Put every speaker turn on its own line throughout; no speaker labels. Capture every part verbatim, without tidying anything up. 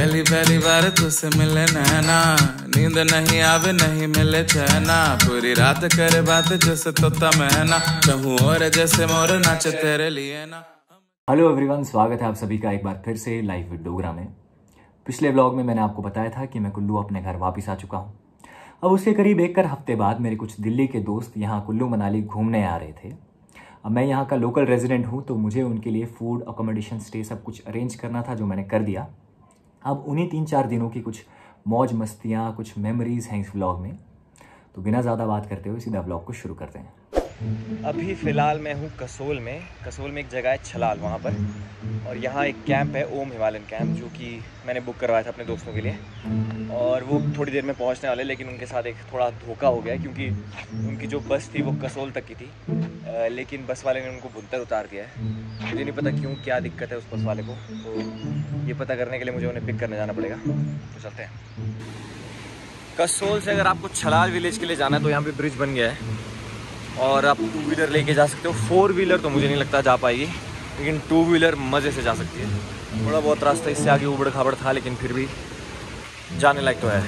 पहली पहली बार तुझसे मिले नैना, नींद नहीं आवे नहीं मिले चैना, पूरी रात करे बात जैसे तोता मैना, कहूँ और जैसे मोर नाचे तेरे लिए ना।
हेलो एवरीवन, स्वागत है आप सभी का एक बार फिर से लाइव विद डोगरा में। पिछले व्लॉग में मैंने आपको बताया था कि मैं कुल्लू अपने घर वापस आ चुका हूँ। अब उसके करीब एक कर हफ्ते बाद मेरे कुछ दिल्ली के दोस्त यहाँ कुल्लू मनाली घूमने आ रहे थे। अब मैं यहाँ का लोकल रेजिडेंट हूँ, तो मुझे उनके लिए फूड, अकोमोडेशन, स्टे सब कुछ अरेंज करना था, जो मैंने कर दिया। अब उन्हीं तीन चार दिनों की कुछ मौज मस्तियाँ, कुछ मेमोरीज़ हैं इस व्लॉग में। तो बिना ज़्यादा बात करते हुए सीधा व्लॉग को शुरू करते हैं।
अभी फ़िलहाल मैं हूँ कसोल में। कसोल में एक जगह है छलाल, वहाँ पर, और यहाँ एक कैंप है ओम हिमालयन कैंप, जो कि मैंने बुक करवाया था अपने दोस्तों के लिए, और वो थोड़ी देर में पहुँचने वाले। लेकिन उनके साथ एक थोड़ा धोखा हो गया, क्योंकि उनकी जो बस थी वो कसोल तक की थी, लेकिन बस वाले ने उनको बुनतर उतार दिया है। मुझे नहीं पता क्यों, क्या दिक्कत है उस बस वाले को, तो ये पता करने के लिए मुझे उन्हें पिक करने जाना पड़ेगा। तो चलते हैं। कसोल से अगर आपको छलाल विलेज के लिए जाना है तो यहाँ पर ब्रिज बन गया है, और आप टू व्हीलर लेके जा सकते हो। फोर व्हीलर तो मुझे नहीं लगता जा पाएगी, लेकिन टू व्हीलर मज़े से जा सकती है। थोड़ा बहुत रास्ता इससे आगे उबड़ खाबड़ था, लेकिन फिर भी जाने लायक तो है।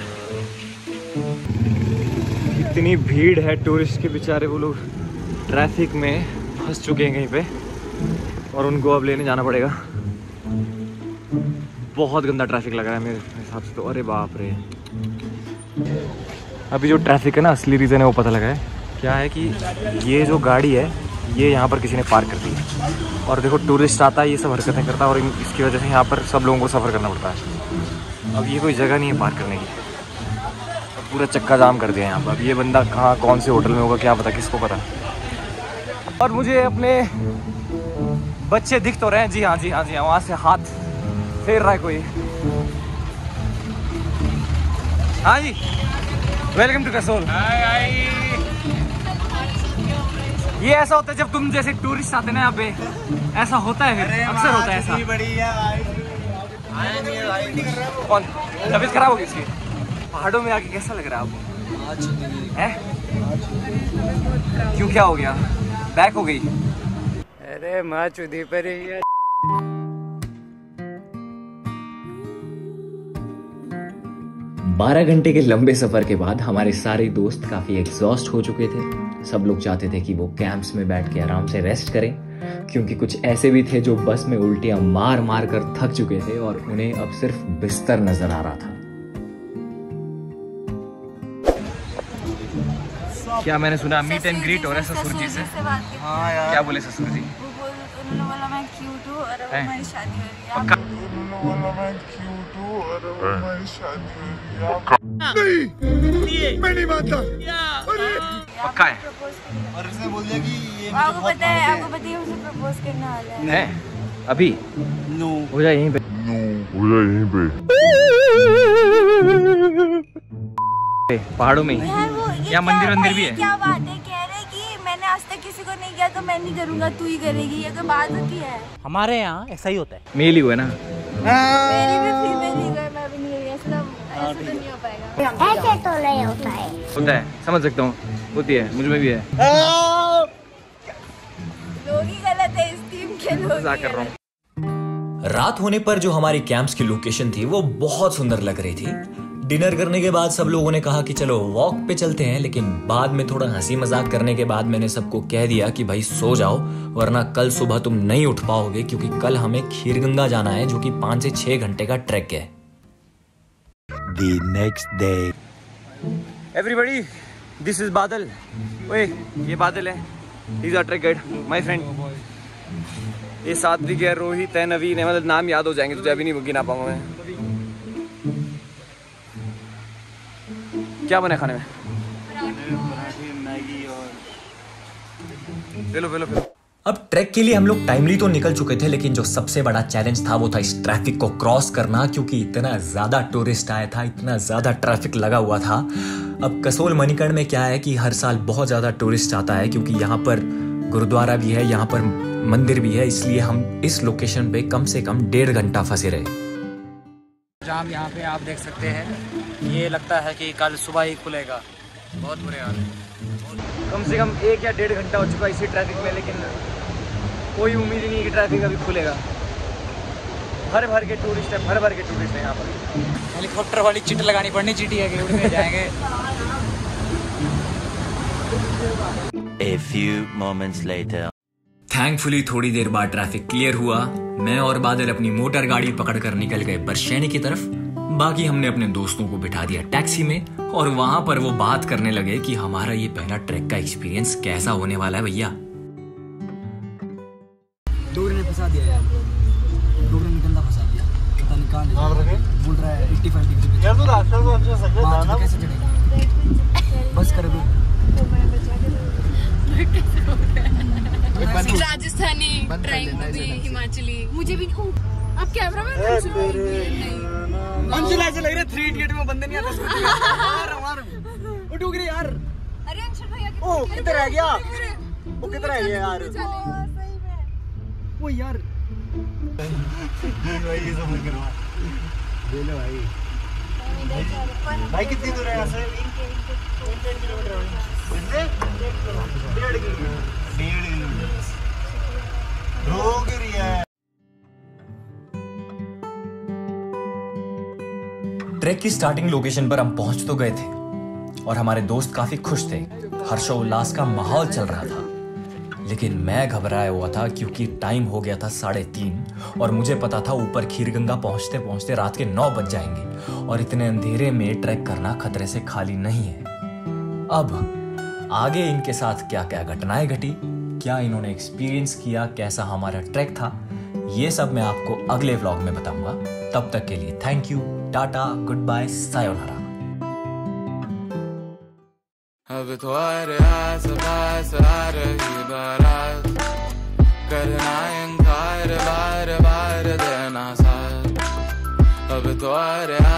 इतनी भीड़ है टूरिस्ट के, बेचारे वो लोग ट्रैफिक में फंस चुके हैं कहीं पे, और उनको अब लेने जाना पड़ेगा। बहुत गंदा ट्रैफिक लग रहा है मेरे हिसाब से तो। अरे बाप रे, अभी जो ट्रैफिक है ना, असली रीज़न है वो पता लगा है। क्या है कि ये जो गाड़ी है ये यहाँ पर किसी ने पार्क कर दी है, और देखो टूरिस्ट आता है, ये सब हरकतें करता है, और इसकी वजह से यहाँ पर सब लोगों को सफ़र करना पड़ता है। अब ये कोई जगह नहीं है पार्क करने की, अब पूरा चक्का जाम कर दिया यहाँ पर। अब ये बंदा कहाँ कौन से होटल में होगा क्या पता, किसको पता। और मुझे अपने बच्चे दिख तो रहे हैं। जी हाँ जी हाँ जी हाँ, वहाँ से हाथ फेर रहा है कोई। हाँ जी, वेलकम टू कसोल। ये ऐसा होता है जब तुम जैसे टूरिस्ट आते ना यहाँ पे, ऐसा होता है, फिर अक्सर होता है ऐसा। कौन तबीयत खराब हो गई इसकी? पहाड़ों में आके कैसा लग रहा है आपको? है क्यों, क्या हो गया? बैक हो गई?
अरे माँ चुदी पर ही।
बारह घंटे के लंबे सफर के बाद हमारे सारे दोस्त काफी एग्जॉस्ट हो चुके थे। सब लोग चाहते थे कि वो कैंप्स में बैठ के आराम से रेस्ट करें, क्योंकि कुछ ऐसे भी थे जो बस में उल्टियां मार मार कर थक चुके थे, और उन्हें अब सिर्फ बिस्तर नजर आ रहा था।
क्या मैंने सुना मीट एंड ग्रीट हो रहा है ससुर जी से? हाँ यार, क्या बोले ससुर जी?
उन्होंने बोला मैं क्यूट हूँ और अब हमारी शादी हो रही है। उन्होंने बोला मैं क्यूट हूँ और अब हमारी शादी हो रही है। नहीं, मैं नहीं मानता।
पक्का है?
और उसने बोल दिया कि ये आपको पता है, आपको पता है उसे प्रपोज करने वाला है।
है अभी?
नो,
हो जाए यहीं पे।
नो, हो जाए यहीं
पे। पहाड़ों में या मंदिर मंदिर भी है?
क्या बात है, कह रहे कि मैंने आज तक किसी को नहीं किया तो मैं नहीं करूँगा, तू ही करेगी। ये तो बात होती है।
हमारे यहाँ ऐसा ही होता है।
मेल ही हुआ ना?
मेरी भी फीमेल ही गई, मैं भी नहीं गई। ऐसा ऐसा तो नहीं हो पाएगा। ऐसे तो नहीं होता है।
होता है, समझ सकता हूँ, होती है, मुझ में भी है।
लोग ही गलत है, इस टीम के लोग ही
कर रहा हूँ।
रात होने पर जो हमारी कैंप्स की लोकेशन थी वो बहुत सुंदर लग रही थी। डिनर करने के बाद सब लोगों ने कहा कि चलो वॉक पे चलते हैं, लेकिन बाद में थोड़ा हंसी मजाक करने के बाद मैंने सबको कह दिया कि भाई सो जाओ, वरना कल सुबह तुम नहीं उठ पाओगे, क्योंकि कल हमें खीरगंगा जाना है, जो कि पाँच से छह घंटे का ट्रैक है।
The next day.
Everybody, this is बादल। ओए, ये बादल है। He's our track guide, my friend। ये सात्विक है, रोहित है, नवीन है, मतलब नाम याद हो जाएंगे, तुझे अभी नहीं गिना पाऊंगा मैं। क्या बना खाने में?
पराठे, मैगी और
पेलो पेलो पेलो।
अब ट्रैक के लिए हम लोग टाइमली तो निकल चुके थे, लेकिन जो सबसे बड़ा चैलेंज था वो था इस ट्रैफिक को क्रॉस करना, क्योंकि इतना ज्यादा टूरिस्ट आया था, इतना ज्यादा ट्रैफिक लगा हुआ था। अब कसोल मणिकर्ण में क्या है कि हर साल बहुत ज्यादा टूरिस्ट आता है, क्योंकि यहाँ पर गुरुद्वारा भी है, यहाँ पर मंदिर भी है, इसलिए हम इस लोकेशन पे कम से कम डेढ़ घंटा फंसे रहे।
जाम यहाँ पे आप देख सकते हैं, ये लगता है कि कल सुबह ही खुलेगा। बहुत बुरे हाल है।
कम से कम एक या डेढ़ घंटा हो चुका इसी ट्रैफिक में, लेकिन कोई उम्मीद नहीं है कि ट्रैफिक अभी खुलेगा। भर भर के टूरिस्ट है, भर भर के टूरिस्ट है यहाँ पर।
हेलीकॉप्टर वाली चिट लगानी पड़नी, चीटी है उड़ के जाएंगे।
A few moments later.
Thankfully थोड़ी देर बाद ट्रैफिक क्लियर हुआ। मैं और बादल अपनी मोटर गाड़ी पकड़कर निकल गए बरशेनी की तरफ। बाकी हमने अपने दोस्तों को बिठा दिया टैक्सी में और वहां पर वो बात करने लगे कि हमारा ये पहला ट्रैक का एक्सपीरियंस कैसा होने वाला है भैया।
डोगरे ने फंसा दिया यार, डोगरे ने गंदा फंसा दिया, पता नहीं कहां ले बोल रहा है पचासी डिग्री पे। यार तू रास्ता को हमसे सके जाना कैसे चढ़ेगा? बस कर दो।
Rajasthani, trying to be Himachali. मुझे भी अब कैमरा में
अंशुल ऐसे लग रहा है थ्री इडियट में बंदे नहीं आता सोचिए यार हमार वो डोगरी यार।
अरे अंशुल भैया
ओ किधर रह गया, वो किधर रह गया यार वो यार। भाई ये सब मत करवा दे लो भाई। भाई कितनी दूर है यहाँ से? डेढ़ किलोमीटर। डेढ़ किलोमीटर डोगरी है।
ट्रैक की स्टार्टिंग लोकेशन पर हम पहुंच तो गए थे और हमारे दोस्त काफी खुश थे। हर्षोल्लास का माहौल चल रहा था, लेकिन मैं घबराया हुआ था क्योंकि टाइम हो गया था साढ़े तीन और मुझे पता था ऊपर खीरगंगा पहुंचते पहुंचते रात के नौ बज जाएंगे और इतने अंधेरे में ट्रैक करना खतरे से खाली नहीं है। अब आगे इनके साथ क्या क्या घटनाएं घटी, क्या इन्होंने एक्सपीरियंस किया, कैसा हमारा ट्रैक था, ये सब मैं आपको अगले व्लॉग में बताऊंगा। तब तक के लिए thank you, tata, good bye, सायोनारा।
अब तुम्हारे आस पास आ रही बारात, करना इनकार बार बार देना साथ। अब तुम्हारे